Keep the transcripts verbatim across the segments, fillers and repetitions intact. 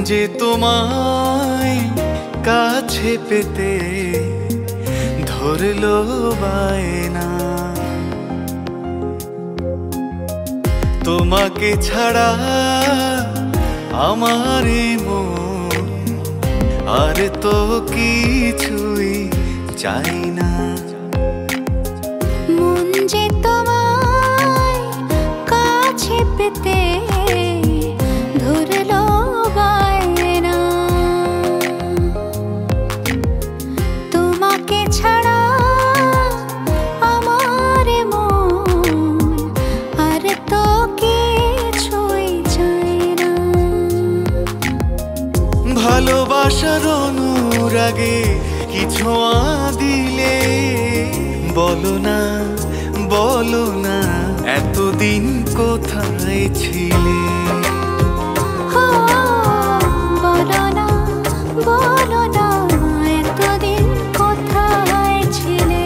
যে তোমায় কাছে পেতে ধরলো বায়না, তোমাকে ছাড়া আমার মন আর তো কিছুই চাই না। মন যে তোমায় কাছে পেতে ধরলো বায়না, তোমাকে ছাড়া আমার মন আর তো কিছুই চাই না। ভালোবাসার অনুরাগে কিছু দিলে বলো না, বলো না এতদিন কোথায় ছিলে। বলো না, বলো না এতদিন কোথায় ছিলে।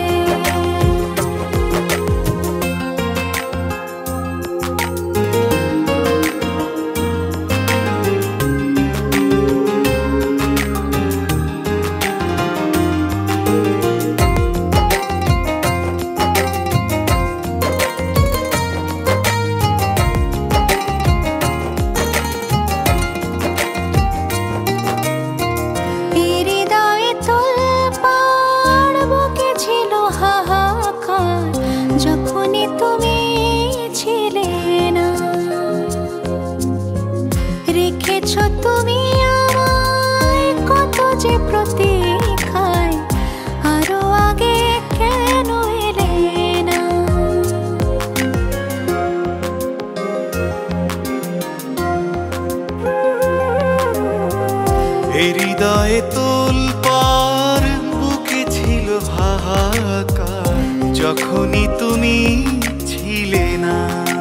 যখনই তুমি ছিলে না, রেখেছ তুমি আমায় কত যে প্রতীক্ষায়, আরো আগে কেন এলে না। হৃদয়ে তোলপাড় বুকে ছিল হাহাকার, যখনই তুমি ছিলে না।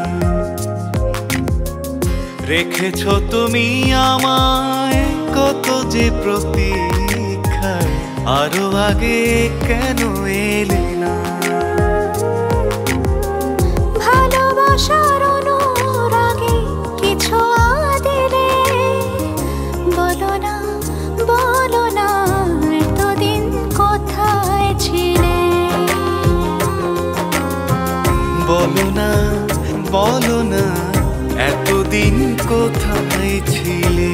রেখেছ তুমি আমায় কত যে প্রতীক্ষায়, আরো আগে কেন এলে না। ভালোবাসার অনুরাগে কিছু দিলে বলো না, বলো না এতদিন কোথায় ছিলে। বলো না, বলো না এতদিন কোথায় ছিলে।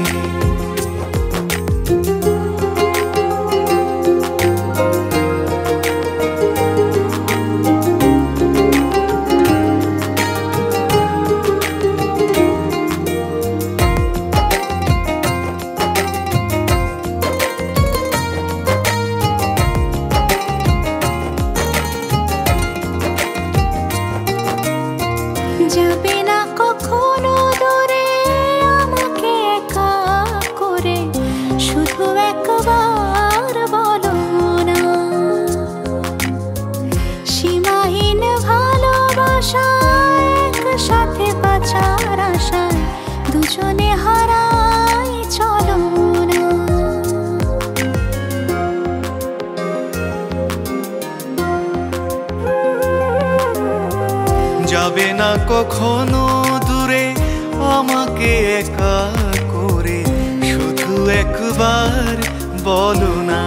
যাবে না কখনো দূরে আমাকে একা করে, শুধু একবার বলো না। সীমাহীন ভালোবাসায় একসাথে বাঁচার আশায় দুজনে হারাই চলো না। যাবে না কখনো দূরে আমাকে একা করে, শুধু একবার বলো না।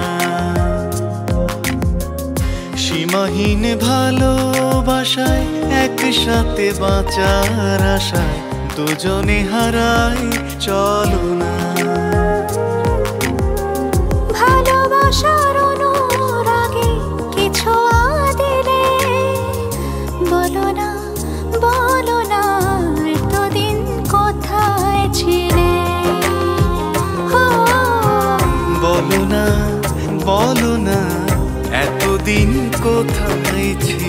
সীমাহীন ভালোবাসায় একসাথে বাঁচার আশায় দুজনে হারাই চলো না। ভালোবাসার অনুরাগে কিছু দিলে বলো না, বলো না এতদিন কোথায় ছিলে। বলো না, বলো না এতদিন কোথায় ছিলে।